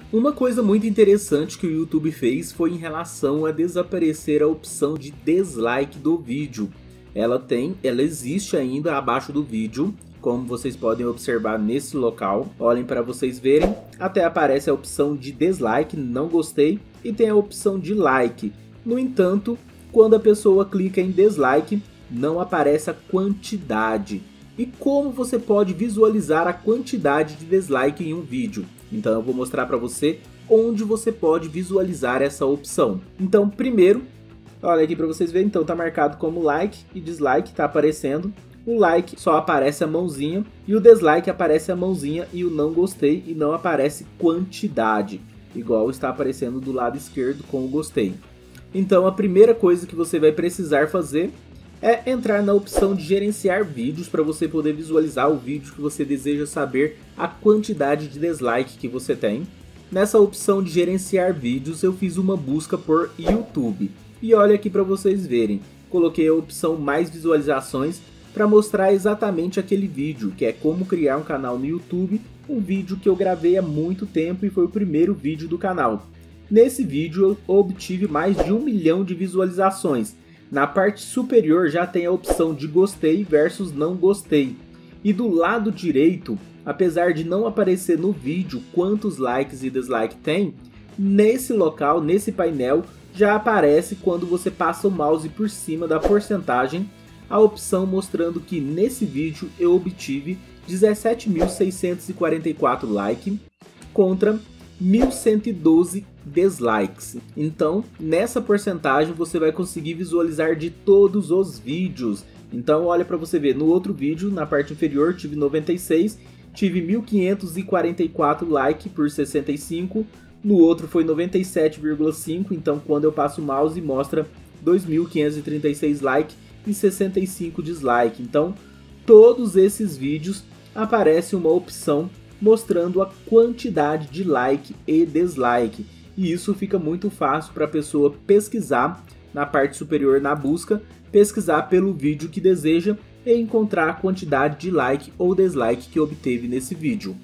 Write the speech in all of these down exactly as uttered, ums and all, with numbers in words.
Uma coisa muito interessante que o YouTube fez foi em relação a desaparecer a opção de dislike do vídeo. Ela tem, ela existe ainda abaixo do vídeo, como vocês podem observar nesse local. Olhem para vocês verem, até aparece a opção de dislike, não gostei, e tem a opção de like. No entanto, quando a pessoa clica em dislike, não aparece a quantidade. E como você pode visualizar a quantidade de dislike em um vídeo? Então eu vou mostrar para você onde você pode visualizar essa opção. Então primeiro, olha aqui para vocês verem, então tá marcado como like e dislike, tá aparecendo. O like só aparece a mãozinha e o dislike aparece a mãozinha e o não gostei e não aparece quantidade, igual está aparecendo do lado esquerdo com o gostei. Então a primeira coisa que você vai precisar fazer é entrar na opção de gerenciar vídeos para você poder visualizar o vídeo que você deseja saber a quantidade de dislike que você tem. Nessa opção de gerenciar vídeos eu fiz uma busca por YouTube e olha aqui para vocês verem, coloquei a opção mais visualizações para mostrar exatamente aquele vídeo, que é como criar um canal no YouTube, um vídeo que eu gravei há muito tempo e foi o primeiro vídeo do canal. Nesse vídeo eu obtive mais de um milhão de visualizações. Na parte superior já tem a opção de gostei versus não gostei. E do lado direito, apesar de não aparecer no vídeo quantos likes e dislike tem, nesse local, nesse painel, já aparece quando você passa o mouse por cima da porcentagem, a opção mostrando que nesse vídeo eu obtive dezessete mil seiscentos e quarenta e quatro likes contra mil cento e doze dislikes. Então, nessa porcentagem você vai conseguir visualizar de todos os vídeos. Então, olha para você ver, no outro vídeo, na parte inferior, tive noventa e seis, tive mil quinhentos e quarenta e quatro likes por sessenta e cinco, no outro foi noventa e sete vírgula cinco, então quando eu passo o mouse mostra dois mil quinhentos e trinta e seis likes e sessenta e cinco dislikes. Então, todos esses vídeos aparece uma opção mostrando a quantidade de like e dislike. E isso fica muito fácil para a pessoa pesquisar na parte superior na busca, pesquisar pelo vídeo que deseja e encontrar a quantidade de like ou dislike que obteve nesse vídeo.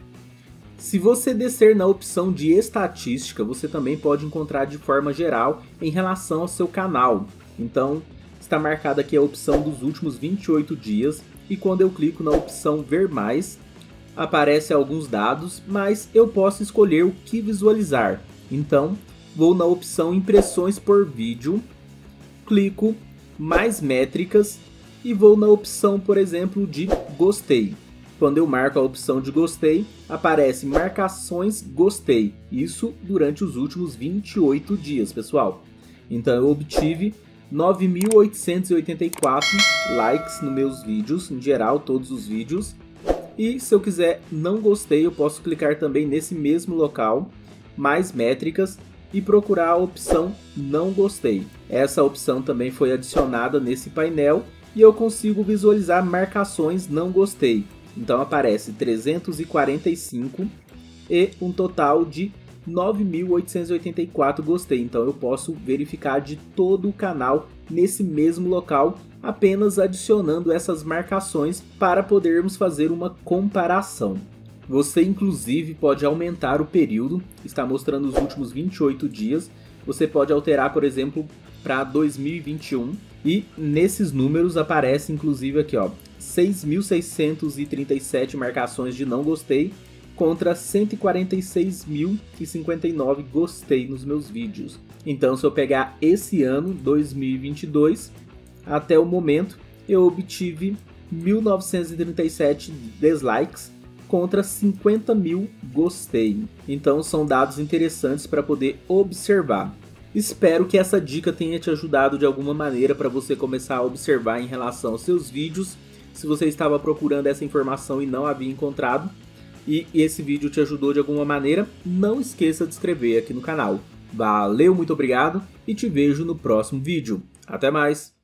Se você descer na opção de estatística, você também pode encontrar de forma geral em relação ao seu canal. Então, está marcada aqui a opção dos últimos vinte e oito dias e quando eu clico na opção ver mais, aparece alguns dados, mas eu posso escolher o que visualizar. Então, vou na opção impressões por vídeo, clico mais métricas e vou na opção, por exemplo, de gostei. Quando eu marco a opção de gostei, aparece marcações gostei. Isso durante os últimos vinte e oito dias, pessoal. Então eu obtive nove mil oitocentos e oitenta e quatro likes nos meus vídeos, em geral, todos os vídeos. E se eu quiser não gostei, eu posso clicar também nesse mesmo local, mais métricas, e procurar a opção não gostei. Essa opção também foi adicionada nesse painel e eu consigo visualizar marcações não gostei. Então aparece trezentos e quarenta e cinco e um total de nove mil oitocentos e oitenta e quatro gostei. Então eu posso verificar de todo o canal nesse mesmo local, apenas adicionando essas marcações para podermos fazer uma comparação. Você inclusive pode aumentar o período, está mostrando os últimos vinte e oito dias. Você pode alterar, por exemplo, para dois mil e vinte e um e nesses números aparece inclusive aqui, ó, seis mil seiscentos e trinta e sete marcações de não gostei contra cento e quarenta e seis mil e cinquenta e nove gostei nos meus vídeos. Então, se eu pegar esse ano, dois mil e vinte e dois, até o momento, eu obtive mil novecentos e trinta e sete dislikes contra cinquenta mil gostei. Então, são dados interessantes para poder observar. Espero que essa dica tenha te ajudado de alguma maneira para você começar a observar em relação aos seus vídeos. Se você estava procurando essa informação e não havia encontrado, e esse vídeo te ajudou de alguma maneira, não esqueça de se inscrever aqui no canal. Valeu, muito obrigado e te vejo no próximo vídeo. Até mais!